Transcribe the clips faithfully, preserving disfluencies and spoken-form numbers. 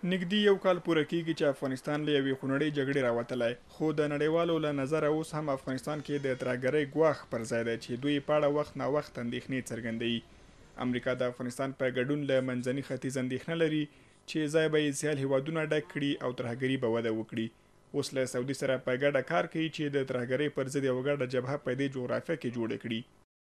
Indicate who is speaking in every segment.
Speaker 1: نږدې یو کال پوره کیږي چې افغانستان له یوې خونړۍ جګړې راوتلی، خو د نړیوالو له نظره اوس هم افغانستان کې د ترهګرۍ ګواښ پر ځای دی چې دوی په اړه وخت ناوخت اندېښنې څرګندوي. امریکا د افغانستان په ګډون له منځني ختیځ اندېښنه لري چې ځای به یې سیال هیوادونه ډک کړي او ترهګري به وده وکړي. اوس له سعودي سره په ګډه کار کوي چې د ترهګرۍ پر ضد یوه ګډه جبهه په دې جغرافیه کې جوړه کړي.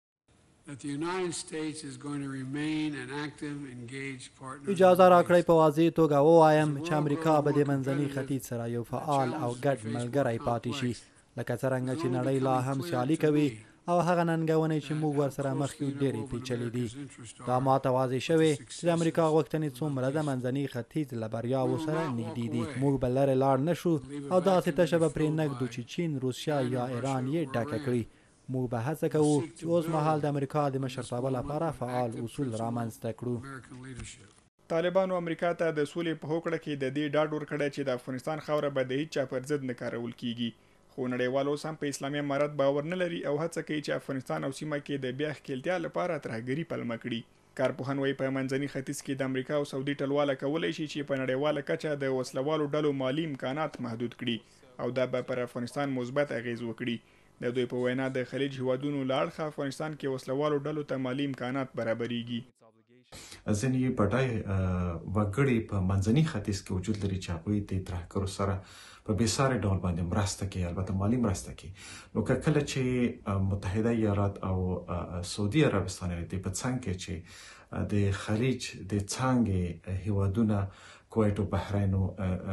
Speaker 2: اجازه راکړئ په واضح توګه ووایم چې امریکا به د منځني ختیځ سره یو فعال او ګډ ملګری پاتې شي، لکه څرنګه چې نړۍ لا هم سیالي کوي او هغه ننګونې چې موږ ورسره مخ یو ډېرې پیچلې دي. دا ماته واضح شوې چې د امریکا غوښتنې څومره د منځني ختیځ له بریاوو سره نږدې دي. موږ به لرې لاړ نه شو او داسې تشه به پرې نږدو چې چین، روسیه یا ایران یې ډکه کړي. موږ به هڅه کوو چې اوس مهال د امریکا د مشرتابه لپاره فعال اصول رامنځته کړو.
Speaker 1: طالبانو امریکا ته د سولې په هوکړه کې د دې ډاډ ورکړی چې د افغانستان خاوره به د هیچا پر ضد نه کارول کیږي، خو نړیوال اوس هم په اسلامي امارت باور نه لري او هڅه کوي چې افغانستان او سیمه کې د بیا ښکېلتیا لپاره ترهګري پلمه کړي. کارپوهان وایي په منځني ختیځ کې د امریکا او سعودي ټلواله کولی شي چې په نړیواله کچه د وسلوالو ډلو مالي امکانات محدود کړي او دا به پر افغانستان مثبت اغیز وکړي. د دوی په وینا د خلیج هیوادونو له اړخه افغانستان کې وسلوالو ډلو ته مالي امکانات برابریږي.
Speaker 3: ځینې بډای وګړي په منځني ختیځ کې وجود لري چې هغوی د ترهګرو سره په بېساري ډول باندې مرسته کوي، البته مالي مرسته کوي. نو که کله چې متحده ایالات او سعودي عربستان د په څنګ کې چې د خلیج د څانګې هیوادونه کویت او بحرین او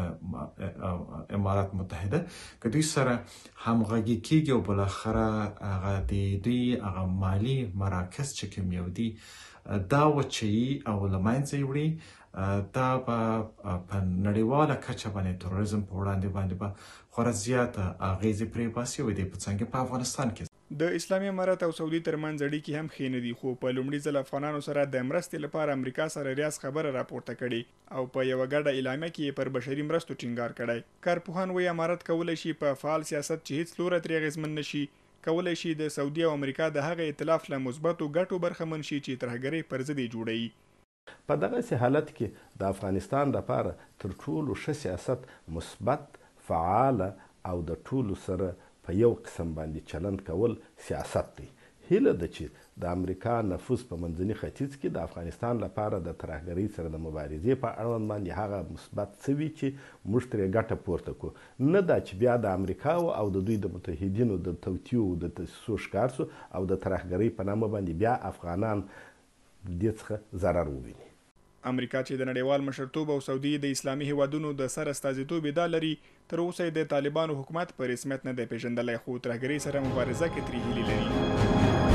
Speaker 3: امارات متحده که دوی سره همغږي کیږي او بالاخره هغه د دوی هغه مالي مراکز چې کوم یو دي دا وچوي او له منځه یې وړي، دا به په نړیواله کچه باندې تروریزم په وړاندې باندې به خورا زیاته اغیزې پرې باسي او د په څنګ په افغانستان کې
Speaker 1: د اسلامي امارت او سعودي ترمنځ اړیکې هم ښې نه دي، خو په لومړي ځل افغانانو سره د مرستې لپاره امریکا سره ریاض خبره راپورته کړې او په یوه ګډه اعلامیه کې پر بشري مرستو ټینګار کړی. کارپوهان وایي امارت کولی شي په فعال سیاست چې هیڅ لوری ترې اغېزمن نه شي کولی شي د سعودي او امریکا د هغه ائتلاف له مثبتو ګټو برخمن شي چې ترهګرۍ پر ضد یې جوړوي.
Speaker 4: په دغسې حالت کې د افغانستان لپاره تر ټولو ښه سیاست مثبت، فعال او د ټولو سره په یو قسم باندې چلند کول سیاست دی. هیله ده چې د امریکا نفوذ په منځني ختیځ کې د افغانستان لپاره د ترهګرۍ سره د مبارزې په اړوند باندې هغه مثبت څه وي چې موږ ترې ګټه پورته کړو، نه دا چې بیا د امریکا او د دوی د متحدینو د توطیو د تاسیسو ښکار سو او د ترهګرۍ په نامه باندې بیا افغانان دې څخه ضرر وویني.
Speaker 1: امریکا چې د نړیوال مشرتوب او سعودي د اسلامي هیوادونو د سر استازیتوب ادعا لري، تر اوسه د طالبانو حکومت په رسمیت نه دی پیژندلی، خو ترهګرۍ سره مبارزه کې ترې هیلې لري.